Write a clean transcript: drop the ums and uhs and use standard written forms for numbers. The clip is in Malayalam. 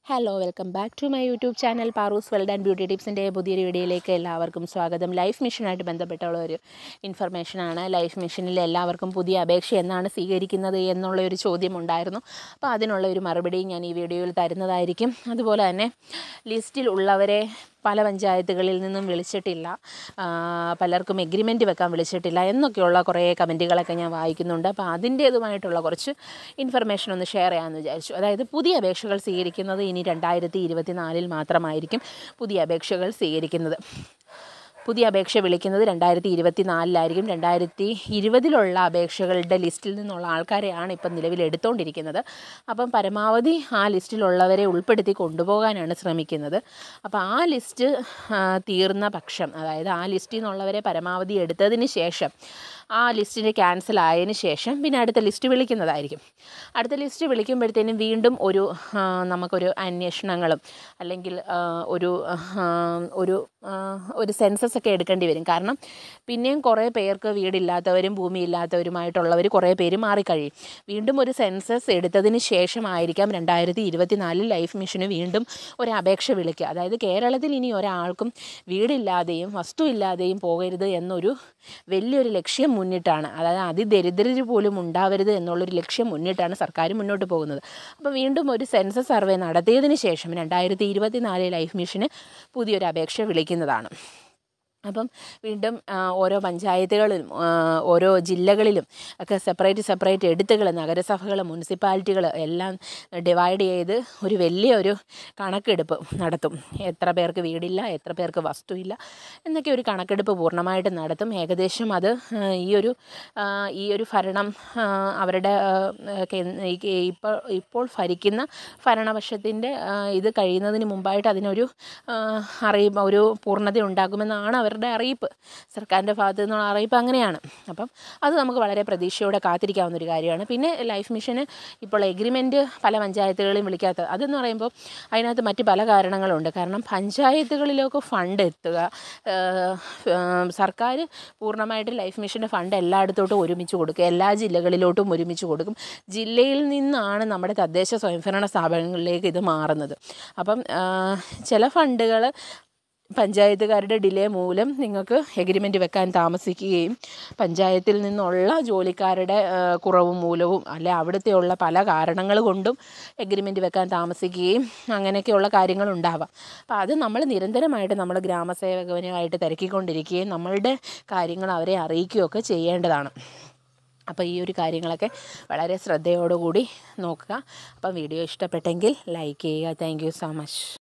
Hello welcome back to my YouTube channel Paru's world and beauty ടിപ്സിൻ്റെ പുതിയൊരു വീഡിയോയിലേക്ക് എല്ലാവർക്കും സ്വാഗതം. ലൈഫ് മിഷനായിട്ട് ബന്ധപ്പെട്ടുള്ള ഒരു ഇൻഫർമേഷനാണ്. ലൈഫ് മിഷനിൽ എല്ലാവർക്കും പുതിയ അപേക്ഷ എന്നാണ് സ്വീകരിക്കുന്നത് എന്നുള്ളൊരു ചോദ്യമുണ്ടായിരുന്നു. അപ്പോൾ അതിനുള്ള ഒരു മറുപടി ഞാൻ ഈ വീഡിയോയിൽ തരുന്നതായിരിക്കും. അതുപോലെ തന്നെ ലിസ്റ്റിൽ ഉള്ളവരെ പല പഞ്ചായത്തുകളിൽ നിന്നും വിളിച്ചിട്ടില്ല, പലർക്കും എഗ്രിമെൻറ്റ് വെക്കാൻ വിളിച്ചിട്ടില്ല എന്നൊക്കെയുള്ള കുറേ കമൻറ്റുകളൊക്കെ ഞാൻ വായിക്കുന്നുണ്ട്. അപ്പോൾ അതിൻ്റേതുമായിട്ടുള്ള കുറച്ച് ഇൻഫർമേഷൻ ഒന്ന് ഷെയർ ചെയ്യാമെന്ന് വിചാരിച്ചു. അതായത് പുതിയ അപേക്ഷകൾ സ്വീകരിക്കുന്നത് ഇനി 2024 മാത്രമായിരിക്കും പുതിയ അപേക്ഷകൾ സ്വീകരിക്കുന്നത്. പുതിയ അപേക്ഷ വിളിക്കുന്നത് 2024 2020 അപേക്ഷകളുടെ ലിസ്റ്റിൽ നിന്നുള്ള ആൾക്കാരെയാണ് ഇപ്പം നിലവിൽ എടുത്തുകൊണ്ടിരിക്കുന്നത്. അപ്പം പരമാവധി ആ ലിസ്റ്റിലുള്ളവരെ ഉൾപ്പെടുത്തി കൊണ്ടുപോകാനാണ് ശ്രമിക്കുന്നത്. അപ്പോൾ ആ ലിസ്റ്റ് തീർന്ന പക്ഷം, അതായത് ആ ലിസ്റ്റിൽ നിന്നുള്ളവരെ പരമാവധി എടുത്തതിന് ശേഷം ആ ലിസ്റ്റിന് ക്യാൻസൽ ആയതിന് ശേഷം പിന്നെ അടുത്ത ലിസ്റ്റ് വിളിക്കുന്നതായിരിക്കും. അടുത്ത ലിസ്റ്റ് വിളിക്കുമ്പോഴത്തേനും വീണ്ടും നമുക്കൊരു അന്വേഷണങ്ങളും അല്ലെങ്കിൽ ഒരു സെൻസസ് ഒക്കെ എടുക്കേണ്ടി വരും. കാരണം പിന്നെയും കുറേ പേർക്ക് വീടില്ലാത്തവരും ഭൂമിയില്ലാത്തവരുമായിട്ടുള്ളവർ കുറേ പേര് മാറിക്കഴിയും. വീണ്ടും ഒരു സെൻസസ് എടുത്തതിന് ശേഷമായിരിക്കാം 2024 ലൈഫ് മിഷന് വീണ്ടും ഒരു അപേക്ഷ വിളിക്കുക. അതായത് കേരളത്തിൽ ഇനി ഒരാൾക്കും വീടില്ലാതെയും വസ്തുവില്ലാതെയും പോകരുത് എന്നൊരു വലിയൊരു ലക്ഷ്യം മുന്നിട്ടാണ്, അതായത് അതിദരിദ്രർ പോലും ഉണ്ടാവരുത് എന്നുള്ളൊരു ലക്ഷ്യം മുന്നിട്ടാണ് സർക്കാർ മുന്നോട്ട് പോകുന്നത്. അപ്പോൾ വീണ്ടും ഒരു സെൻസസ് സർവേ നടത്തിയതിന് ശേഷം 2024 ലൈഫ് മിഷന് പുതിയൊരു അപേക്ഷ വിളിക്കുന്നതാണ്. അപ്പം വീണ്ടും ഓരോ പഞ്ചായത്തുകളിലും ഓരോ ജില്ലകളിലും ഒക്കെ സെപ്പറേറ്റ് എടുത്തുകൾ, നഗരസഭകൾ, മുനിസിപ്പാലിറ്റികൾ എല്ലാം ഡിവൈഡ് ചെയ്ത് ഒരു വലിയൊരു കണക്കെടുപ്പ് നടത്തും. എത്ര പേർക്ക് വീടില്ല, എത്ര പേർക്ക് വസ്തുവില്ല എന്നൊക്കെ ഒരു കണക്കെടുപ്പ് പൂർണ്ണമായിട്ട് നടത്തും. ഏകദേശം അത് ഈ ഒരു ഭരണം അവരുടെ ഇപ്പോൾ ഭരിക്കുന്ന ഭരണപക്ഷത്തിൻ്റെ ഇത് കഴിയുന്നതിന് മുമ്പായിട്ട് അതിനൊരു ഒരു പൂർണ്ണത ഉണ്ടാകുമെന്നാണ് അവരുടെ അറിയിപ്പ്. സർക്കാരിൻ്റെ ഭാഗത്തു നിന്നുള്ള അറിയിപ്പ് അങ്ങനെയാണ്. അപ്പം അത് നമുക്ക് വളരെ പ്രതീക്ഷയോടെ കാത്തിരിക്കാവുന്നൊരു കാര്യമാണ്. പിന്നെ ലൈഫ് മിഷന് ഇപ്പോൾ എഗ്രിമെൻറ്റ് പല പഞ്ചായത്തുകളിലും വിളിക്കാത്തത് അതെന്ന് പറയുമ്പോൾ അതിനകത്ത് മറ്റ് പല കാരണങ്ങളുണ്ട്. കാരണം പഞ്ചായത്തുകളിലേക്ക് ഫണ്ട് എത്തുക, സർക്കാർ പൂർണ്ണമായിട്ട് ലൈഫ് മിഷൻ്റെ ഫണ്ട് എല്ലായിടത്തോട്ടും ഒരുമിച്ച് കൊടുക്കുക, എല്ലാ ജില്ലകളിലോട്ടും ഒരുമിച്ച് കൊടുക്കും. ജില്ലയിൽ നിന്നാണ് നമ്മുടെ തദ്ദേശ സ്വയംഭരണ സ്ഥാപനങ്ങളിലേക്ക് ഇത് മാറുന്നത്. അപ്പം ചില ഫണ്ടുകൾ പഞ്ചായത്തുകാരുടെ ഡിലേ മൂലം നിങ്ങൾക്ക് എഗ്രിമെൻറ്റ് വെക്കാൻ താമസിക്കുകയും പഞ്ചായത്തിൽ നിന്നുള്ള ജോലിക്കാരുടെ കുറവ് മൂലവും അല്ലെ അവിടുത്തെയുള്ള പല കാരണങ്ങൾ കൊണ്ടും എഗ്രിമെൻറ്റ് വെക്കാൻ താമസിക്കുകയും അങ്ങനെയൊക്കെയുള്ള കാര്യങ്ങളുണ്ടാവാം. അപ്പോൾ അത് നമ്മൾ നിരന്തരമായിട്ട് നമ്മൾ ഗ്രാമസേവകനുമായിട്ട് തിരക്കിക്കൊണ്ടിരിക്കുകയും നമ്മളുടെ കാര്യങ്ങൾ അവരെ അറിയിക്കുകയൊക്കെ ചെയ്യേണ്ടതാണ്. അപ്പോൾ ഈ ഒരു കാര്യങ്ങളൊക്കെ വളരെ ശ്രദ്ധയോടുകൂടി നോക്കുക. അപ്പം വീഡിയോ ഇഷ്ടപ്പെട്ടെങ്കിൽ ലൈക്ക് ചെയ്യുക. Thank you so much.